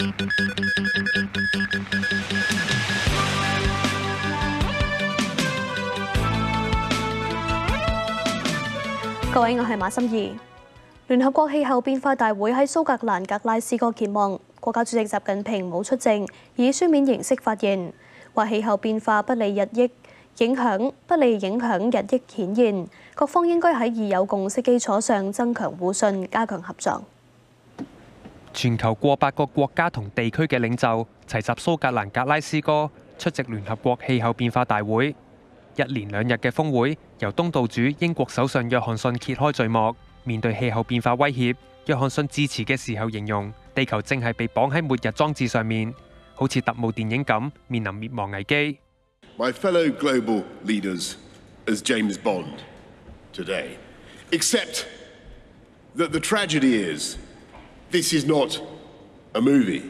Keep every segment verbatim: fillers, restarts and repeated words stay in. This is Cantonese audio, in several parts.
各位，我係馬心怡。聯合國氣候變化大會喺蘇格蘭格拉斯哥揭幕，國家主席習近平冇出席，以書面形式發言，話氣候變化不利日益影響不利影響日益顯現，各方應該喺已有共識基礎上增強互信，加強合作。 全球過百個國家同地區嘅領袖齊集蘇格蘭格拉斯哥出席聯合國氣候變化大會。一連兩日嘅峰會由東道主英國首相約翰遜揭開序幕。面對氣候變化威脅，約翰遜致辭嘅時候形容地球正係被綁喺末日裝置上面，好似特務電影咁面臨滅亡危機。 My fellow global leaders, as James Bond today, accept that the tragedy is this is not a movie,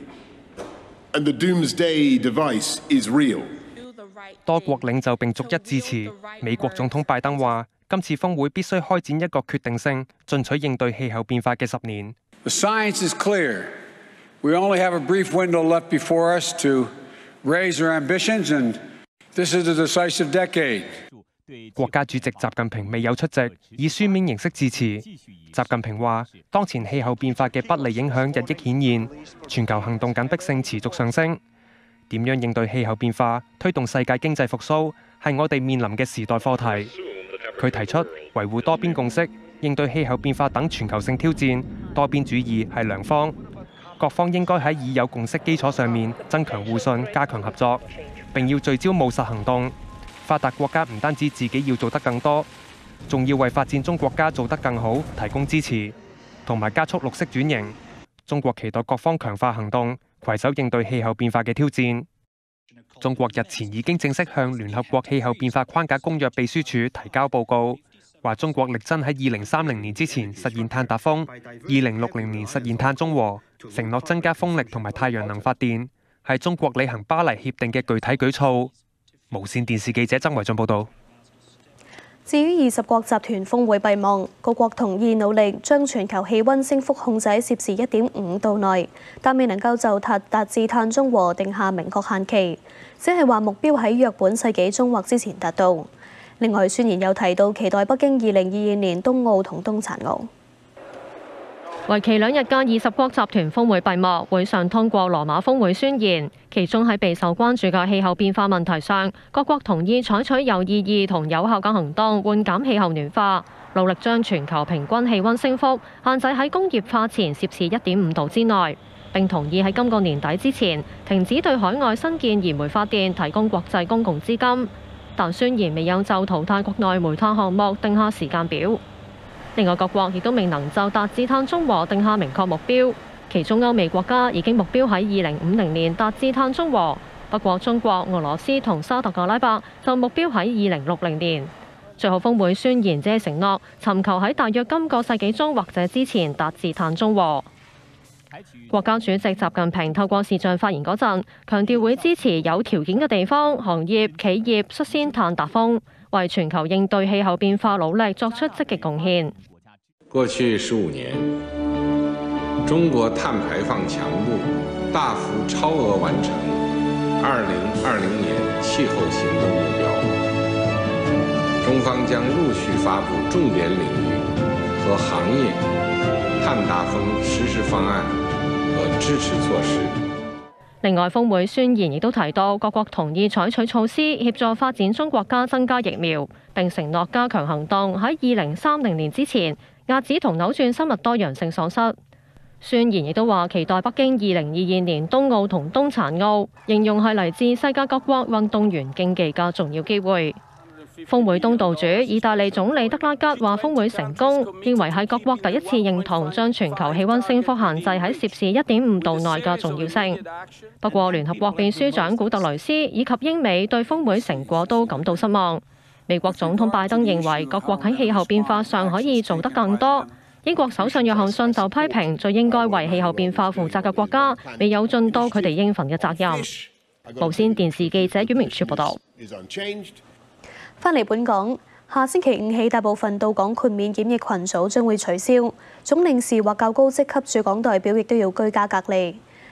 and the doomsday device is real. 多國領袖並逐一致辭。美國總統拜登話：今次峰會必須開展一個決定性、進取應對氣候變化嘅十年。 The science is clear. We only have a brief window left before us to raise our ambitions, and this is a decisive decade. 國家主席習近平未有出席，以書面形式致辭。習近平話：當前氣候變化嘅不利影響日益顯現，全球行動緊迫性持續上升。點樣應對氣候變化、推動世界經濟復甦，係我哋面臨嘅時代課題。佢提出維護多邊共識，應對氣候變化等全球性挑戰，多邊主義係良方。各方應該喺已有共識基礎上面增強互信、加強合作，並要聚焦務實行動。發達國家唔單止自己要做得更多，仲要為發展中國家做得更好提供支持，同埋加速綠色轉型。中國期待各方強化行動，攜手應對氣候變化嘅挑戰。中國日前已經正式向聯合國氣候變化框架公約秘書處提交報告，話中國力爭喺二零三零年之前實現碳達峰，二零六零年實現碳中和，承諾增加風力同埋太陽能發電，係中國履行巴黎協定嘅具體舉措。無線電視記者曾維俊報導。 至於二十國集團峰會閉幕，各國同意努力將全球氣温升幅控制喺攝氏一點五度內，但未能夠就達達至碳中和定下明確限期，只係話目標喺約本世紀中或之前達到。另外，宣言又提到期待北京二零二二年冬奧同冬殘奧。 為期兩日嘅二十國集團峰會閉幕，會上通過羅馬峰會宣言，其中喺備受關注嘅氣候變化問題上，各國同意採取有意義同有效嘅行動，緩減氣候暖化，努力將全球平均氣温升幅限制喺工業化前攝氏一點五度之內，並同意喺今個年底之前停止對海外新建燃煤發電提供國際公共資金，但宣言未有就淘汰國內煤炭項目定下時間表。另外，各國亦都未能就達至碳中和定下明確目標，其中歐美國家已經目標喺二零五零年達至碳中和，不過中國、俄羅斯同沙特阿拉伯就目標喺二零六零年。最後峰會宣言只係承諾尋求喺大約今個世紀中或者之前達至碳中和。國家主席習近平透過視像發言嗰陣，強調會支持有條件嘅地方、行業、企業率先碳達峰，為全球應對氣候變化努力作出積極貢獻。 過去十五年，中國碳排放強度大幅超額完成二零二零年氣候行動目標。中方將陸續發布重點領域和行業碳達峰實施方案和支持措施。 另外，峰會宣言亦都提到，各國同意採取措施協助發展中國家增加疫苗，並承諾加強行動喺二零三零年之前遏止同扭轉生物多樣性喪失。宣言亦都話期待北京二零二二年冬奧同冬殘奧，形容係嚟自世界各國運動員競技嘅重要機會。峰會東道主意大利總理德拉吉話峰會成功，認為係各國第一次認同將全球氣温升幅限制喺攝氏一點五度內嘅重要性。不過聯合國秘書長古特雷斯以及英美對峰會成果都感到失望。美國總統拜登認為各國喺氣候變化上可以做得更多。英國首相約翰遜就批評最應該為氣候變化負責嘅國家未有盡到佢哋應份嘅責任。無線電視記者阮明柱報導。 返嚟本港，下星期五起，大部分到港豁免檢疫群組將會取消，總領事或較高職級駐港代表亦都要居家隔離。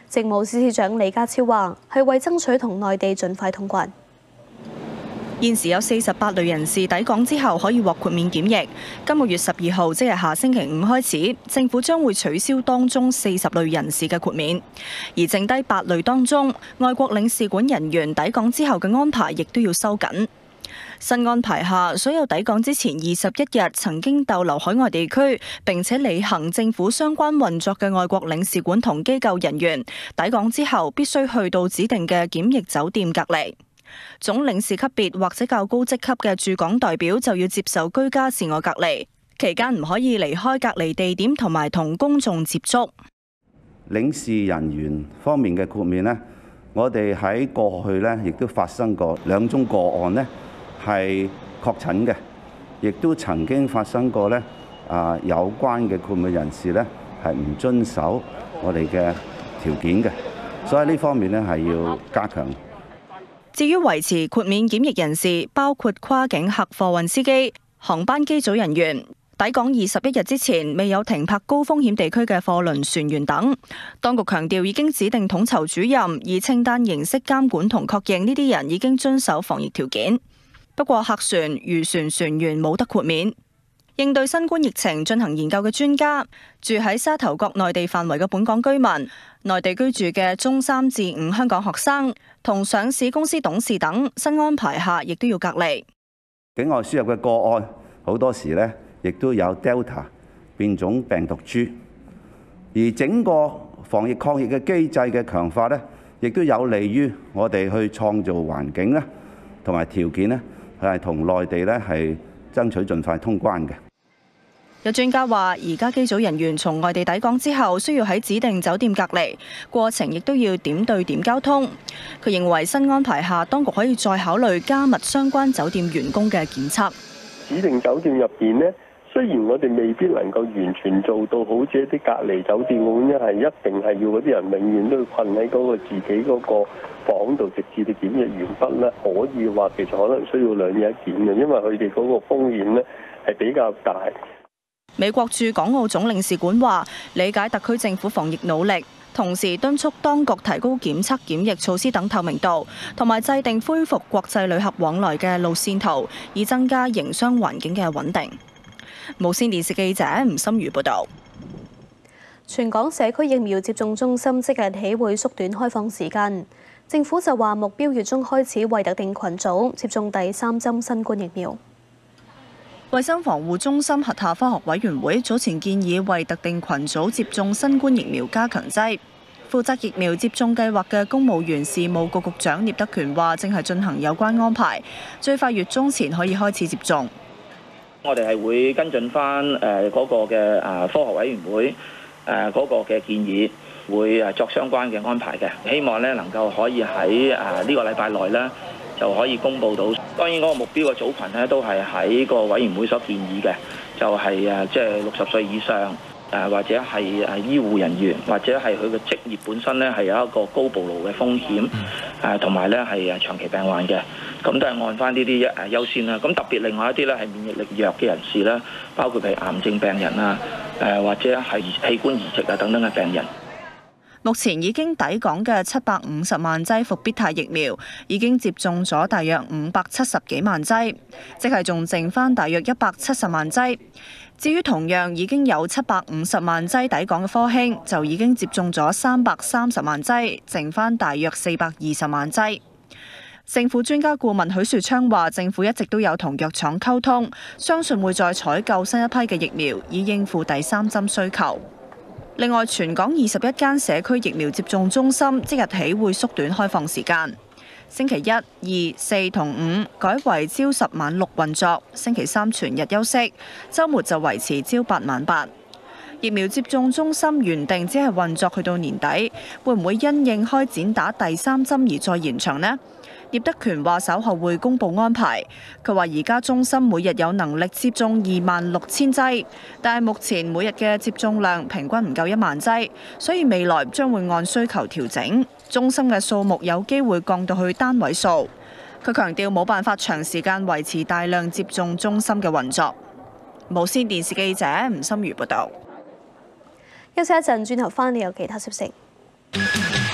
政務司司長李家超話係為爭取同內地盡快通關。 現時有四十八類人士抵港之後可以獲豁免檢疫。今個月十二號，即係下星期五開始，政府將會取消當中四十類人士嘅豁免，而剩低八類當中，外國領事館人員抵港之後嘅安排亦都要收緊。新安排下，所有抵港之前二十一日曾經逗留海外地區並且履行政府相關運作嘅外國領事館同機構人員，抵港之後必須去到指定嘅檢疫酒店隔離。總領事級別或者較高職級嘅駐港代表就要接受居家自我隔離，期間唔可以離開隔離地點同埋同公眾接觸。 領事人員方面嘅豁免呢，我哋喺過去呢亦都發生過兩宗個案呢係確診嘅，亦都曾經發生過呢啊有關嘅豁免人士呢係唔遵守我哋嘅條件嘅，所以呢方面呢係要加強。 至於維持豁免檢疫人士，包括跨境客貨運司機、航班機組人員、抵港二十一日之前未有停泊高風險地區嘅貨輪船員等。當局強調已經指定統籌主任以清單形式監管同確認呢啲人已經遵守防疫條件。不過客船、漁船船員冇得豁免。應對新冠疫情進行研究嘅專家，住喺沙頭角內地範圍嘅本港居民、內地居住嘅中三至五香港學生同上市公司董事等，新安排下亦都要隔離。 境外輸入嘅個案好多時呢亦都有 Delta 變種病毒株，而整個防疫抗疫嘅機制嘅強化呢，亦都有利於我哋去創造環境咧，同埋條件呢係同內地咧係爭取盡快通關嘅。 有專家話，而家機組人員從外地抵港之後，需要喺指定酒店隔離，過程亦都要點對點交通。佢認為新安排下，當局可以再考慮加密相關酒店員工嘅檢測。 指定酒店入邊呢，雖然我哋未必能夠完全做到好似一啲隔離酒店咁樣，係一定係要嗰啲人永遠都要困喺嗰個自己嗰個房度，直至到檢疫完畢咧，可以話其實可能需要兩日一檢嘅，因為佢哋嗰個風險呢係比較大。 美國駐港澳總領事館話理解特區政府防疫努力，同時敦促當局提高檢測檢疫措施等透明度，同埋制定恢復國際旅客往來嘅路線圖，以增加營商環境嘅穩定。無線電視記者吳心如報導。 全港社區疫苗接種中心即日起會縮短開放時間，政府就話目標月中開始為特定群組接種第三針新冠疫苗。 衛生防護中心轄下科學委員會早前建議為特定群組接種新冠疫苗加強劑。負責疫苗接種計劃嘅公務員事務局局長聶德權話，正係進行有關安排，最快月中前可以開始接種。 我哋係會跟進翻誒嗰個嘅誒科學委員會誒嗰個嘅建議，會誒作相關嘅安排嘅。希望咧能夠可以喺誒呢個禮拜內咧，就可以公布到。當然嗰個目標嘅組群咧，都係喺個委員會所建議嘅，就係誒即係六十歲以上誒，或者係誒醫護人員，或者係佢嘅職業本身咧係有一個高暴露嘅風險誒，同埋咧係誒長期病患嘅，咁都係按翻呢啲誒優先啦。咁特別另外一啲咧係免疫力弱嘅人士啦，包括譬如癌症病人啊，誒或者係器官移植啊等等嘅病人。 目前已經抵港嘅七百五十萬劑復必泰疫苗，已經接種咗大約五百七十幾萬劑，即係仲剩翻大約一百七十萬劑。至於同樣已經有七百五十萬劑抵港嘅科興，就已經接種咗三百三十萬劑，剩翻大約四百二十萬劑。政府專家顧問許樹昌話，政府一直都有同藥廠溝通，相信會再採購新一批嘅疫苗，以應付第三針需求。另外，全港二十一間社區疫苗接種中心即日起會縮短開放時間，星期一、二、四同五改為朝十晚六運作，星期三全日休息，週末就維持朝八晚八。疫苗接種中心原定只係運作去到年底，會唔會因應開展打第三針而再延長呢？聶德權話稍後會公布安排。佢話而家中心每日有能力接種二萬六千劑，但係目前每日嘅接種量平均唔夠一萬劑，所以未來將會按需求調整，中心嘅數目有機會降到去單位數。佢強調冇辦法長時間維持大量接種中心嘅運作。無線電視記者吳心如報導。 休息一陣，轉頭翻嚟有其他消息。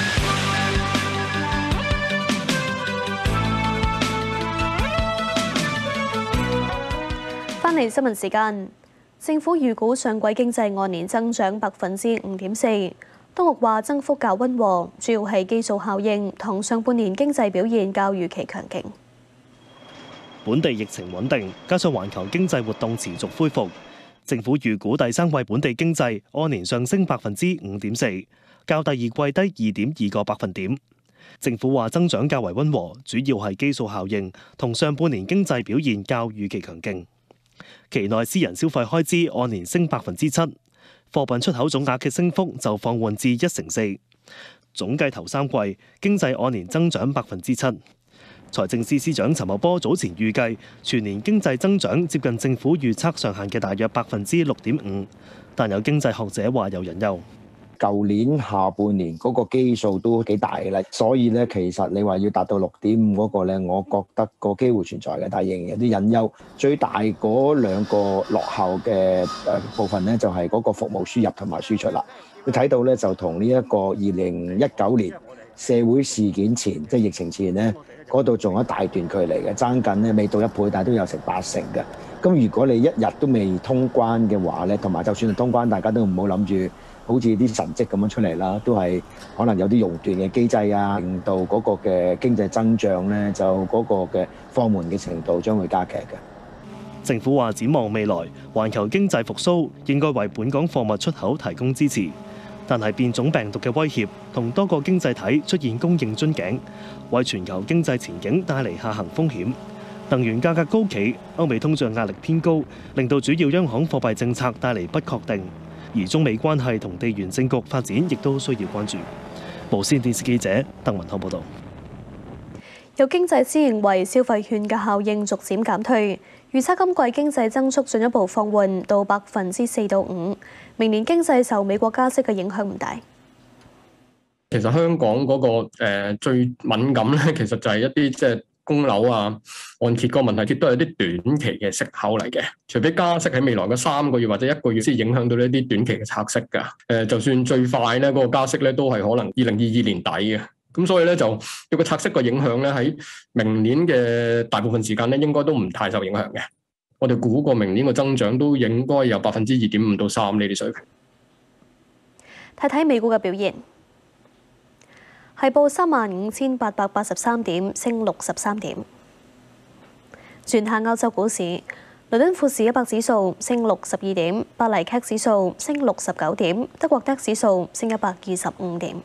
嚟新聞時間，政府預估上季經濟按年增長百分之五點四。當局話增幅較溫和，主要係基數效應同上半年經濟表現較預期強勁。 本地疫情穩定，加上環球經濟活動持續恢復，政府預估第三季本地經濟按年上升百分之五點四，較第二季低二點二個百分點。政府話增長較為溫和，主要係基數效應同上半年經濟表現較預期強勁。期內私人消費開支按年升百分之七。貨品出口總額嘅升幅就放緩至一成四，總計頭三季經濟按年增長百分之七。財政司司長陳茂波早前預計全年經濟增長接近政府預測上限嘅大約百分之六點五，但有經濟學者話有隱憂。 舊年下半年嗰個基數都幾大嘅啦，所以咧其實你話要達到六點五嗰個咧，我覺得個機會存在嘅，但係仍然有啲隱憂。最大嗰兩個落後嘅誒部分咧，就係嗰個服務輸入同埋輸出啦。你睇到咧，就同呢一個二零一九年社會事件前，即係疫情前咧，嗰度仲有一大段距離嘅，爭緊咧未到一倍，但係都有成八成嘅。咁如果你一日都未通關嘅話咧，同埋就算係通關，大家都唔好諗住好似啲神蹟咁樣出嚟啦，都係可能有啲熔斷嘅機制啊，令到嗰個嘅經濟增長咧，就嗰個嘅放緩嘅程度將會加劇嘅。 政府話展望未來，環球經濟復甦應該為本港貨物出口提供支持，但係變種病毒嘅威脅同多個經濟體出現供應樽頸，為全球經濟前景帶嚟下行風險。能源價格高企，歐美通脹壓力偏高，令到主要央行貨幣政策帶嚟不確定。而中美關係同地緣政局發展亦都需要關注。無線電視記者鄧文浩報導。 有經濟師認為消費券嘅效應逐漸減退，預測今季經濟增速進一步放緩到百分之四到五。明年經濟受美國加息嘅影響唔大。 其實香港嗰個誒最敏感咧，其實就係一啲即係供樓啊、按揭個問題，亦都係一啲短期嘅息口嚟嘅。除非加息喺未來嘅三個月或者一個月先影響到呢啲短期嘅拆息㗎。誒，就算最快咧，嗰個加息咧都係可能二零二二年底嘅。咁所以咧就有個拆息嘅影響咧，喺明年嘅大部分時間咧，應該都唔太受影響嘅。我哋估過明年嘅增長都應該有百分之二點五到三呢啲水平。 睇睇美股嘅表現。係報三萬五千八百八十三點，升六十三點。轉下歐洲股市，倫敦富時一百指數升六十二點，巴黎 C A C 指數升六十九點，德國 D A X 指數升一百二十五點。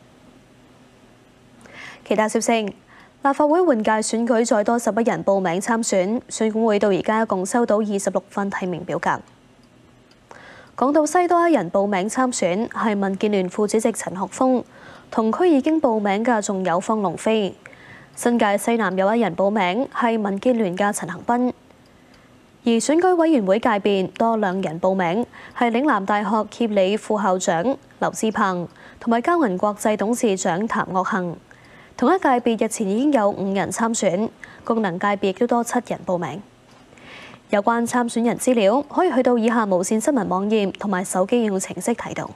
其他消息，立法會換屆選舉再多十一人報名參選，選管會到而家一共收到二十六份提名表格。港島西多一人報名參選，係民建聯副主席陳學鋒。同區已經報名嘅仲有方龍飛。新界西南有一人報名，係民建聯嘅陳恒鑌。而選舉委員會界別多兩人報名，係嶺南大學協理副校長劉志鵬同埋交銀國際董事長譚岳衡。同一界別日前已經有五人參選，功能界別亦都多七人報名。有關參選人資料可以去到以下無線新聞網頁同埋手機應用程式睇到。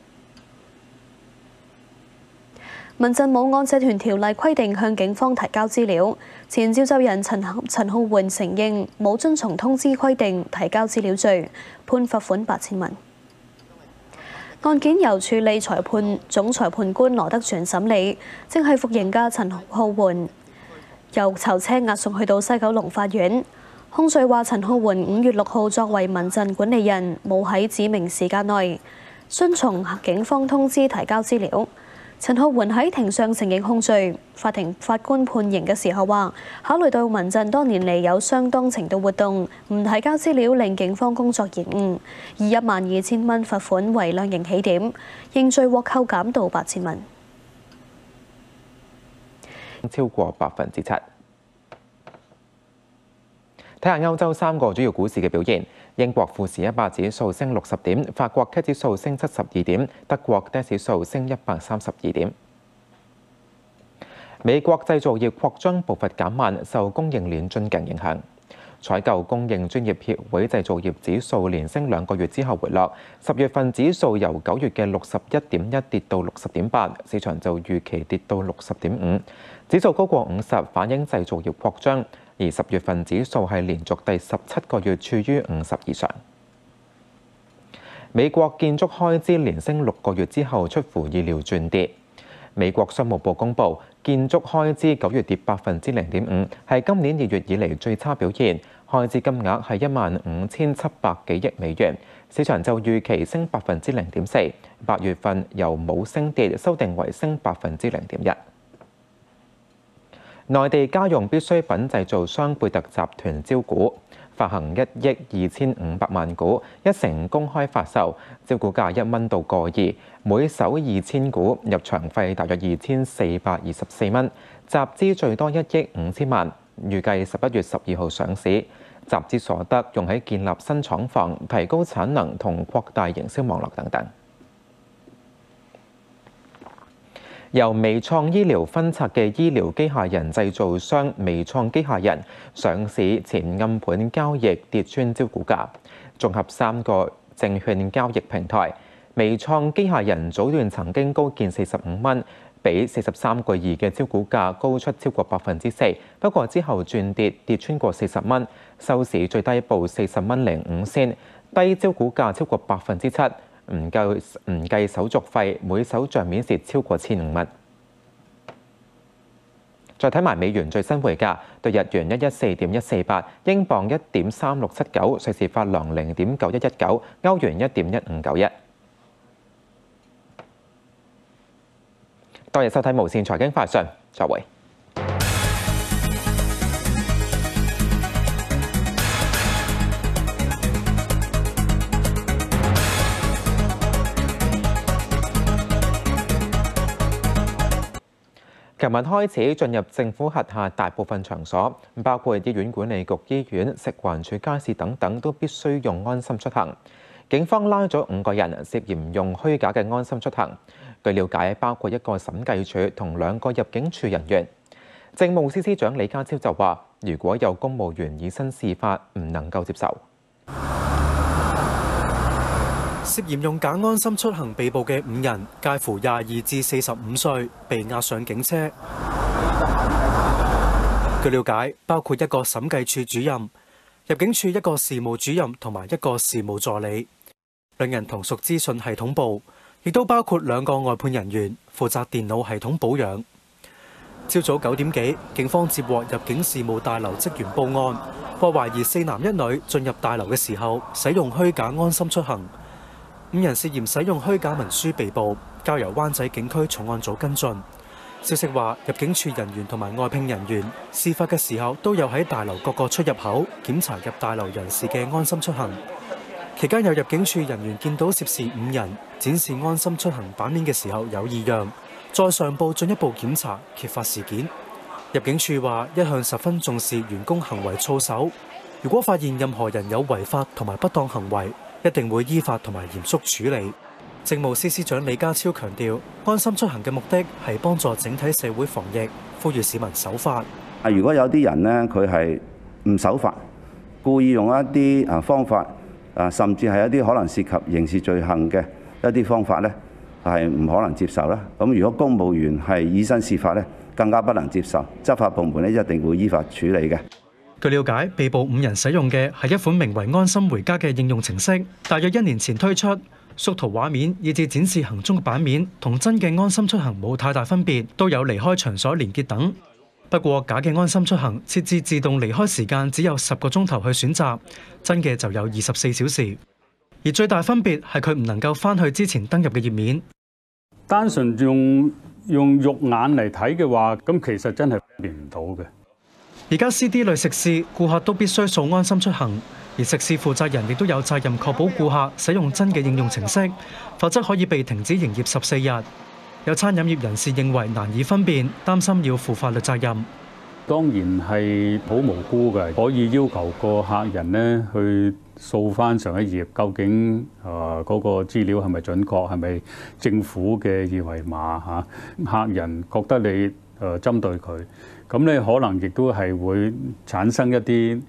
民陣冇按社團條例規定向警方提交資料，前召集人陳陳浩桓承認冇遵從通知規定提交資料罪，判罰款八千蚊。案件由處理裁判總裁判官羅德全審理，正係服刑嘅陳浩桓由囚車押送去到西九龍法院。控罪話陳浩桓五月六號作為民陣管理人，冇喺指明時間內遵從警方通知提交資料。陳浩桓喺庭上承認控罪，法庭法官判刑嘅時候話，考慮到民陣多年嚟有相當程度活動，唔提交資料令警方工作延誤，以一萬二千蚊罰款為量刑起點，認罪獲扣減到八千蚊， 超過百分之七。睇下歐洲三個主要股市嘅表現。英國富時一百指數升六十點，法國 C A C 指數升七十二點，德國 D A X 指數升一百三十二點。美國製造業擴張步伐減慢，受供應鏈樽頸影響。 採購供應專業協會製造業指數連升兩個月之後回落，十月份指數由九月嘅六十一點一跌到六十點八，市場就預期跌到六十點五。指數高過五十，反映製造業擴張，而十月份指數係連續第十七個月處於五十以上。美國建築開支連升六個月之後，出乎意料轉跌。美國商務部公布，建築開支九月跌百分之零點五，係今年二月以嚟最差表現。開支金額係一萬五千七百幾億美元，市場就預期升百分之零點四。八月份由冇升跌修訂為升百分之零點一。內地家用必需品製造商貝特集團招股，發行一億二千五百萬股，一成公開發售，招股價一蚊到個二，每手二千股，入場費大約二千四百二十四蚊，集資最多一億五千萬，預計十一月十二號上市。集資所得用喺建立新廠房、提高產能同擴大營銷網絡等等。由微創醫療分拆嘅醫療機械人製造商微創機械人上市前暗盤交易跌穿招股價，綜合三個證券交易平台，微創機械人早段曾經高見四十五蚊，比四十三個二嘅招股價高出超過百分之四，不過之後轉跌，跌穿過四十蚊，收市最低報四十蚊零五仙，低招股價超過百分之七。唔計唔計手續費，每手帳面蝕超過千五蚊。再睇埋美元最新匯價，對日元一一四點一四八，英鎊一點三六七九，瑞士法郎零點九一一九，歐元一點一五九一。多謝收睇無線財經快訊，再會。琴日開始進入政府轄下大部分場所，包括醫院管理局醫院、食環署街市等等，都必須用安心出行。警方拉咗五個人涉嫌用虛假嘅安心出行。據了解，包括一個審計署同兩個入境處人員。政務司司長李家超就話：如果有公務員以身試法，唔能夠接受。 涉嫌用假安心出行被捕嘅五人，介乎廿二至四十五歲，被押上警車。據了解，包括一個審計處主任、入境處一個事務主任同埋一個事務助理，兩人同屬資訊系統部，亦都包括兩個外判人員負責電腦系統保養。朝早九點幾，警方接獲入境事務大樓職員報案，話懷疑四男一女進入大樓嘅時候使用虛假安心出行。五人涉嫌使用虛假文書被捕，交由灣仔警區重案組跟進。消息話，入境處人員同埋外聘人員事發嘅時候都有喺大樓各個出入口檢查入大樓人士嘅安心出行。期間有入境處人員見到涉事五人展示安心出行版面嘅時候有異樣，再上報進一步檢查，揭發事件。入境處話一向十分重視員工行為操守，如果發現任何人有違法同埋不當行為，一定會依法同埋嚴肅處理。政務司司長李家超強調，安心出行嘅目的係幫助整體社會防疫，呼籲市民守法。 啊，如果有啲人呢，佢係唔守法，故意用一啲啊方法啊，甚至係一啲可能涉及刑事罪行嘅一啲方法呢，係唔可能接受啦。咁如果公務員係以身試法呢，更加不能接受。執法部門呢，一定會依法處理嘅。 據了解，被捕五人使用嘅係一款名為安心回家嘅應用程式，大約一年前推出，縮圖畫面以至展示行蹤嘅版面同真嘅安心出行冇太大分別，都有離開場所連結等。不過假嘅安心出行設置自動離開時間只有十個鐘頭去選擇，真嘅就有二十四小時。而最大分別係佢唔能夠翻去之前登入嘅頁面。 單純用用肉眼嚟睇嘅話，咁其實真係辨唔到嘅。 而家 C D 類食肆顧客都必須掃安心出行，而食肆負責人亦都有責任確保顧客使用真嘅應用程式，否則可以被停止營業十四日。有餐飲業人士認為難以分辨，擔心要負法律責任。 當然係好無辜嘅，可以要求個客人呢去掃翻上一頁，究竟誒嗰個資料係咪準確，係咪政府嘅二維碼嚇？客人覺得你誒針對佢。咁咧可能亦都係會產生一啲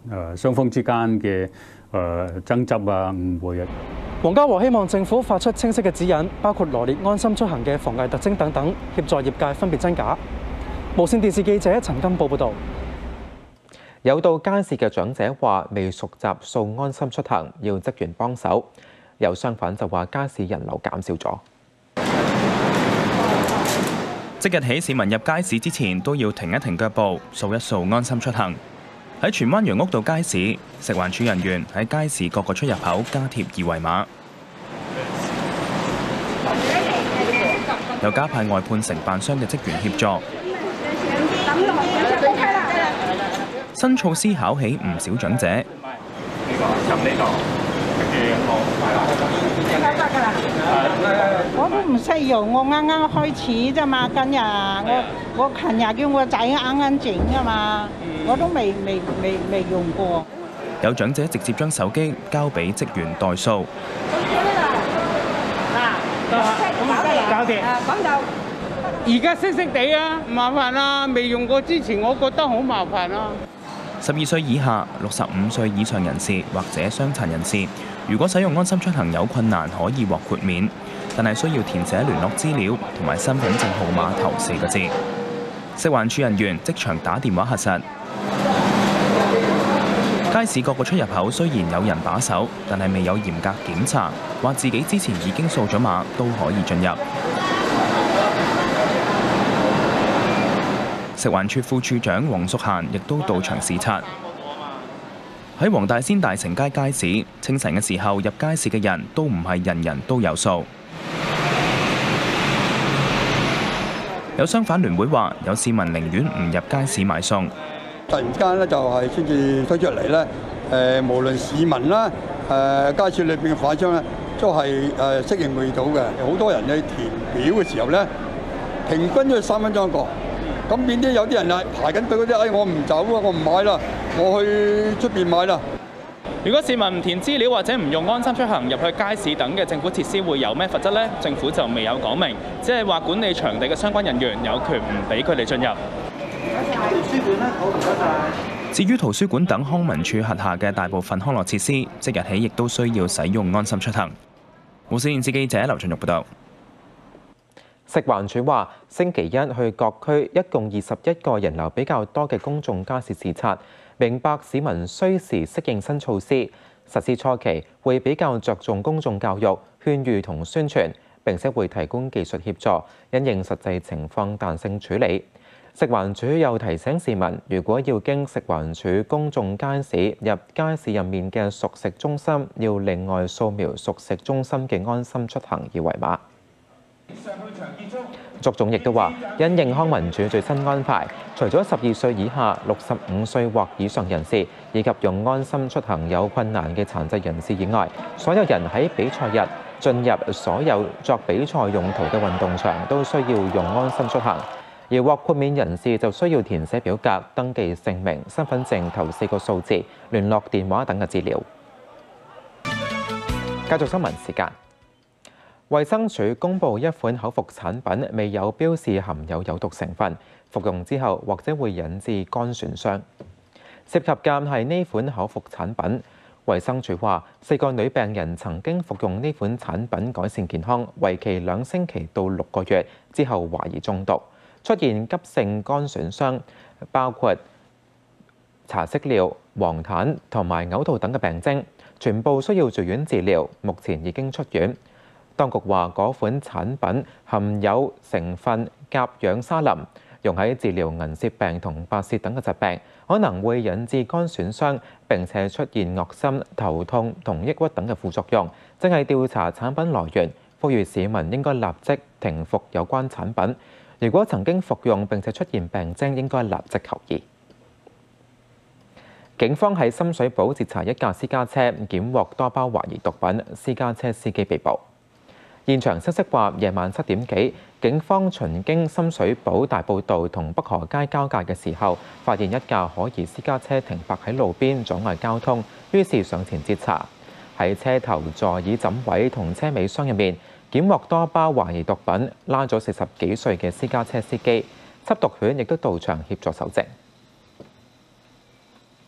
誒雙方之間嘅誒爭執啊、誤會啊。 黃家和希望政府發出清晰嘅指引，包括羅列安心出行嘅防偽特徵等等，協助業界分別真假。無線電視記者陳金寶報導。 有到街市嘅長者話未熟習掃安心出行，要職員幫手。有商販就話街市人流減少咗。 即日起，市民入街市之前都要停一停腳步，掃一掃安心出行。喺荃灣楊屋道街市，食環署人員喺街市各個出入口加貼二維碼，又加派外判承辦商嘅職員協助。新措施考起唔少長者。呢個撳呢度，跟住我係啦。 我都唔識用，我啱啱開始啫嘛，今日我我琴日叫我仔啱啱整㗎嘛，我都未未未未用過。 有長者直接將手機交俾職員代掃。 搞掂。咁就而家識識地啊，唔麻煩啦。未用過之前，我覺得好麻煩啦。 十二歲以下、六十五歲以上人士或者傷殘人士，如果使用安心出行有困難，可以獲豁免，但係需要填寫聯絡資料同埋身份證號碼頭四個字。食環署人員即場打電話核實。街市各個出入口雖然有人把守，但係未有嚴格檢查，話自己之前已經掃咗碼都可以進入。食環署副署長黃淑嫻亦都到場視察。喺黃大仙大成街街市，清晨嘅時候入街市嘅人都唔係人人都有掃。有商販聯會話，有市民寧願唔入街市買餸。 突然間咧就係先至推出嚟咧，誒無論市民啦，誒街市裏邊嘅販商咧，都係誒適應未到嘅。好多人去填表嘅時候咧，平均都係三分鐘一個。咁變啲有啲人啊排緊隊嗰啲，哎我唔走啊，我唔買啦，我去出邊買啦。 如果市民唔填資料或者唔用安心出行入去街市等嘅政府設施，會有咩罰則呢？政府就未有講明，只係話管理場地嘅相關人員有權唔俾佢哋進入。至於圖書館等康文署轄下嘅大部分康樂設施，即日起亦都需要使用安心出行。無線電視記者劉俊玉報道。 食環署話，星期一去各區一共二十一個人流比較多嘅公眾街市視察，明白市民需時適應新措施。實施初期會比較着重公眾教育、勸喻同宣傳，並且會提供技術協助，因應實際情況彈性處理。食環署又提醒市民，如果要經食環署公眾街市入街市入面嘅熟食中心，要另外掃描熟食中心嘅安心出行二維碼。足總亦都話，因應康文署最新安排，除咗十二歲以下、六十五歲或以上人士，以及用安心出行有困難嘅殘疾人士以外，所有人喺比賽日進入所有作比賽用途嘅運動場都需要用安心出行。而獲豁免人士就需要填寫表格，登記姓名、身份證頭四個數字、聯絡電話等嘅資料。繼續新聞時間。衛生署公布一款口服產品未有標示含有有毒成分，服用之後或者會引致肝損傷。涉及嘅係呢款口服產品。衛生署話，四個女病人曾經服用呢款產品改善健康，為期兩星期到六個月，之後懷疑中毒，出現急性肝損傷，包括茶色尿、黃疸同埋嘔吐等嘅病徵，全部需要住院治療，目前已經出院。當局話，嗰款產品含有成分甲氧沙林，用喺治療銀屑病同白屑等嘅疾病，可能會引致肝損傷，並且出現噁心、頭痛同抑鬱等嘅副作用。正係調查產品來源，呼籲市民應該立即停服有關產品。如果曾經服用並且出現病徵，應該立即求醫。警方喺深水埗截查一架私家車，檢獲多包懷疑毒品，私家車司機被捕。現場消息話，夜晚七點幾，警方巡經深水埗大埔道同北河街交界嘅時候，發現一架可疑私家車停泊喺路邊阻礙交通，於是上前截查。喺車頭座椅枕位同車尾箱入面，檢獲多包懷疑毒品，拉咗四十幾歲嘅私家車司機，緝毒犬亦都到場協助搜證。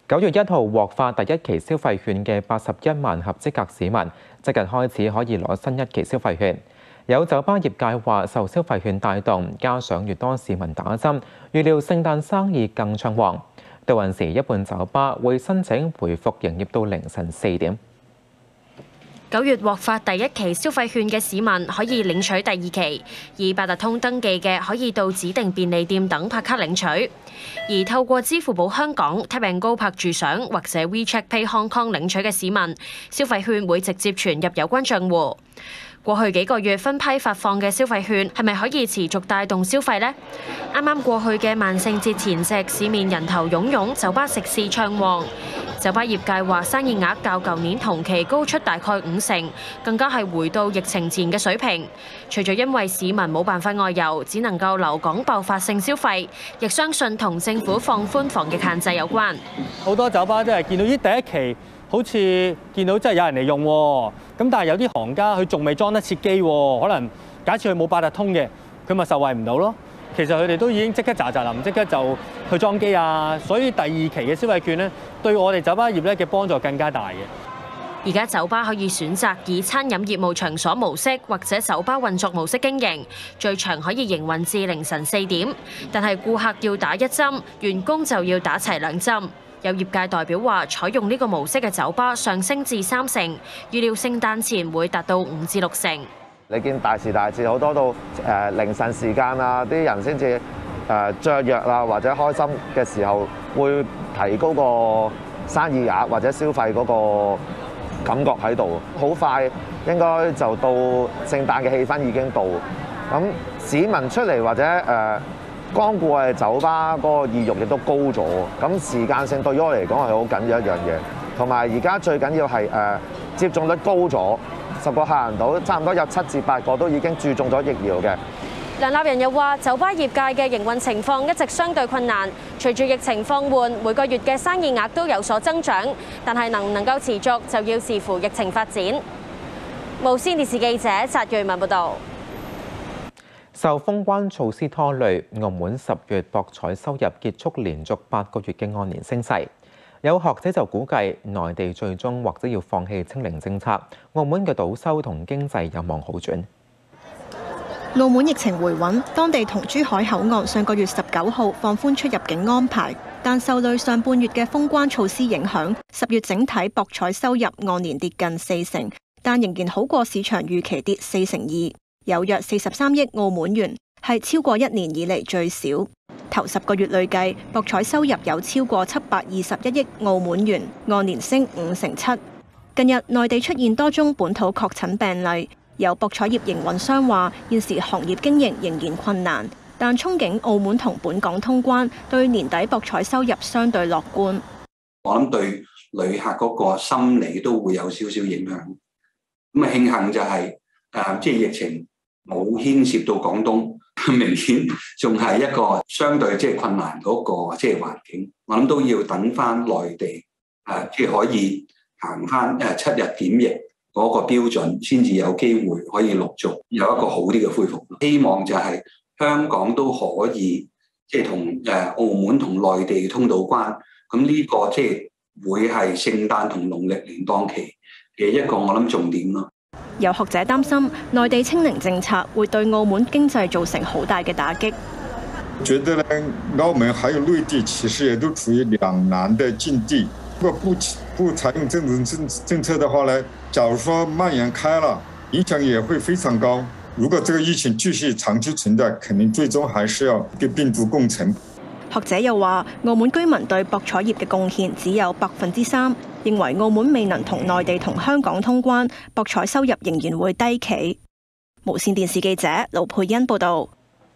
九月一號獲發第一期消費券嘅八十一萬合資格市民，即日開始可以攞新一期消費券。有酒吧業界話，受消費券帶動，加上越多市民打針，預料聖誕生意更暢旺。到陣時，一半酒吧會申請回復營業到凌晨四點。 九月獲發第一期消費券嘅市民可以領取第二期，以八達通登記嘅可以到指定便利店等拍卡領取，而透過支付寶香港 Tap and Go 拍住賞或者 WeChat Pay Hong Kong 領取嘅市民，消費券會直接存入有關帳戶。過去幾個月分批發放嘅消費券係咪可以持續帶動消費呢？啱啱過去嘅萬聖節前夕，市面人頭湧湧，酒吧食肆暢旺。酒吧業界話生意額較舊年同期高出大概五成，更加係回到疫情前嘅水平。除咗因為市民冇辦法外遊，只能夠留港爆發性消費，亦相信同政府放寬防疫限制有關。 好多酒吧真係見到呢第一期，好似見到真係有人嚟用喎。咁但係有啲行家佢仲未裝得切機喎，可能假設佢冇八達通嘅，佢咪受惠唔到咯。其實佢哋都已經即刻喳喳臨，即刻就去裝機啊！所以第二期嘅消費券咧，對我哋酒吧業咧嘅幫助更加大嘅。 而家酒吧可以選擇以餐飲業務場所模式或者酒吧運作模式經營，最長可以營運至凌晨四點。但係顧客要打一針，員工就要打齊兩針。有業界代表話，採用呢個模式嘅酒吧上升至三成，預料聖誕前會達到五至六成。 你見大時大節好多到誒、呃、凌晨時間啊，啲人先至誒雀躍啊，或者開心嘅時候，會提高個生意額或者消費嗰個感覺喺度。好快應該就到聖誕嘅氣氛已經到，咁市民出嚟或者誒、呃、光顧嘅酒吧嗰個意欲亦都高咗。咁時間性對於我嚟講係好緊要一樣嘢，同埋而家最緊要係誒、呃、接種率高咗。十個客人到，差唔多有七至八個都已經注中咗疫苗嘅。 梁立仁又話：酒吧業界嘅營運情況一直相對困難，隨住疫情放緩，每個月嘅生意額都有所增長，但係能唔能夠持續就要視乎疫情發展。無線電視記者翟瑞文報導。 受封關措施拖累，澳門十月博彩收入結束連續八個月嘅按年升勢。有學者就估計，內地最終或者要放棄清零政策，澳門嘅賭收同經濟有望好轉。 澳門疫情回穩，當地同珠海口岸上個月十九號放寬出入境安排，但受累上半月嘅封關措施影響，十月整體博彩收入按年跌近四成，但仍然好過市場預期跌四成二，有約四十三億澳門元，係超過一年以嚟最少。頭十個月累計，博彩收入有超過七百二十一億澳門元，按年升五成七。近日內地出現多宗本土確診病例，有博彩業營運商話現時行業經營仍然困難，但憧憬澳門同本港通關，對年底博彩收入相對樂觀。 我諗對旅客嗰個心理都會有少少影響。咁啊，慶幸就係、是、誒、呃，即係疫情冇牽涉到廣東。明顯仲係一個相對即係困難嗰個即係環境，我諗都要等翻內地誒，即係可以行翻誒七日檢疫嗰個標準，先至有機會可以陸續有一個好啲嘅恢復。希望就係香港都可以即係同誒澳門同內地通到關，咁呢個即係會係聖誕同農曆年檔期嘅一個我諗重點咯。 有學者擔心，內地清零政策會對澳門經濟造成好大嘅打擊。 覺得呢，澳門還有內地其實也都處於兩難的境地。如果不不採用這種政政策的話呢，假如說蔓延開了，影響也會非常高。如果這個疫情繼續長期存在，肯定最終還是要跟病毒共存。 學者又話，澳門居民對博彩業嘅貢獻只有百分之三。認為澳門未能同內地同香港通關，博彩收入仍然會低企。無線電視記者盧佩欣報導。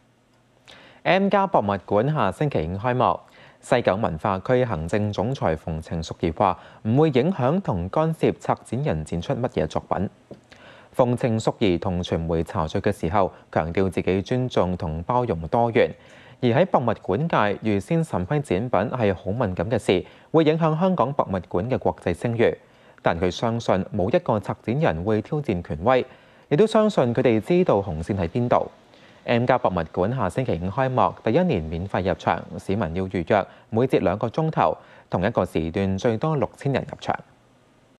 M+ 博物館下星期五開幕，西九文化區行政總裁馮程淑儀話唔會影響同干涉策展人展出乜嘢作品。馮程淑儀同傳媒茶敘嘅時候，強調自己尊重同包容多元。而喺博物館界，預先審批展品係好敏感嘅事，會影響香港博物館嘅國際聲譽。但佢相信冇一個策展人會挑戰權威，亦都相信佢哋知道紅線喺邊度。 M+ 博物館下星期五開幕，第一年免費入場，市民要預約，每節兩個鐘頭，同一個時段最多六千人入場。